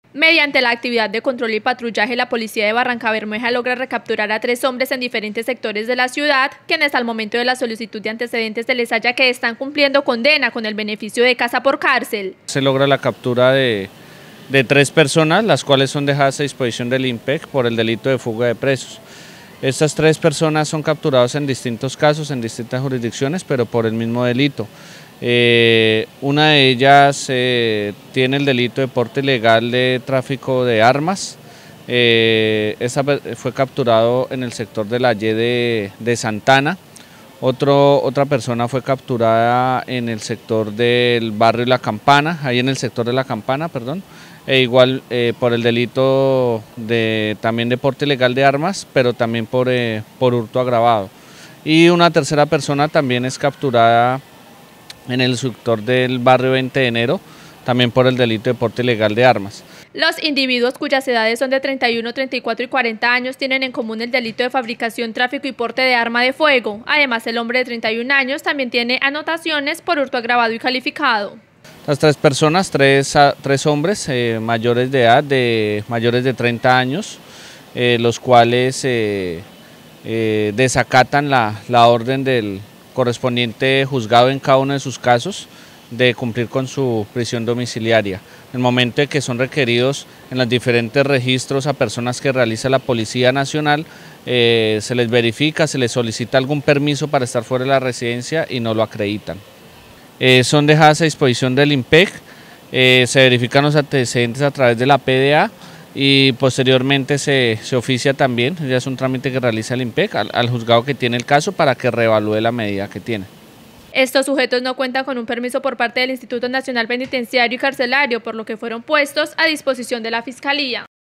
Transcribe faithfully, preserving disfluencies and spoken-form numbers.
Mediante la actividad de control y patrullaje, la policía de Barrancabermeja logra recapturar a tres hombres en diferentes sectores de la ciudad, quienes al momento de la solicitud de antecedentes se les halla que están cumpliendo condena con el beneficio de casa por cárcel. Se logra la captura de, de tres personas, las cuales son dejadas a disposición del INPEC por el delito de fuga de presos. Estas tres personas son capturadas en distintos casos, en distintas jurisdicciones, pero por el mismo delito. Eh, una de ellas eh, tiene el delito de porte ilegal de tráfico de armas. Eh, esa fue capturado en el sector de la Y de, de Santana. Otro, otra persona fue capturada en el sector del barrio La Campana, ahí en el sector de La Campana, perdón, e igual eh, por el delito de, también de porte ilegal de armas, pero también por, eh, por hurto agravado. Y una tercera persona también es capturada en el sector del barrio veinte de enero, también por el delito de porte ilegal de armas. Los individuos cuyas edades son de treinta y uno, treinta y cuatro y cuarenta años tienen en común el delito de fabricación, tráfico y porte de arma de fuego. Además, el hombre de treinta y un años también tiene anotaciones por hurto agravado y calificado. Las tres personas, tres, tres hombres eh, mayores de edad, de mayores de treinta años, eh, los cuales eh, eh, desacatan la, la orden del correspondiente juzgado en cada uno de sus casos de cumplir con su prisión domiciliaria. En el momento de que son requeridos en los diferentes registros a personas que realiza la Policía Nacional, eh, se les verifica, se les solicita algún permiso para estar fuera de la residencia y no lo acreditan. Eh, son dejadas a disposición del INPEC, eh, se verifican los antecedentes a través de la P D A y posteriormente se, se oficia también, ya es un trámite que realiza el INPEC, al, al juzgado que tiene el caso para que reevalúe la medida que tiene. Estos sujetos no cuentan con un permiso por parte del Instituto Nacional Penitenciario y Carcelario, por lo que fueron puestos a disposición de la Fiscalía.